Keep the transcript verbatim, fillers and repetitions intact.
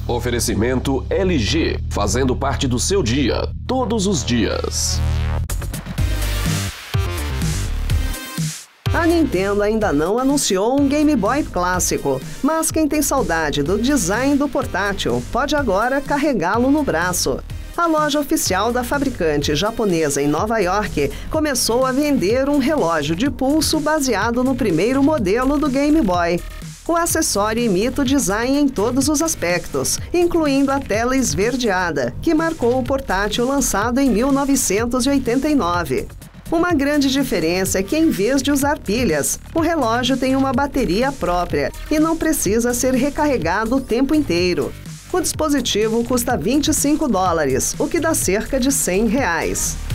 Oferecimento L G, fazendo parte do seu dia, todos os dias. A Nintendo ainda não anunciou um Game Boy clássico, mas quem tem saudade do design do portátil pode agora carregá-lo no braço. A loja oficial da fabricante japonesa em Nova York começou a vender um relógio de pulso baseado no primeiro modelo do Game Boy. O acessório imita o design em todos os aspectos, incluindo a tela esverdeada, que marcou o portátil lançado em mil novecentos e oitenta e nove. Uma grande diferença é que, em vez de usar pilhas, o relógio tem uma bateria própria e não precisa ser recarregado o tempo inteiro. O dispositivo custa vinte e cinco dólares, o que dá cerca de cem reais.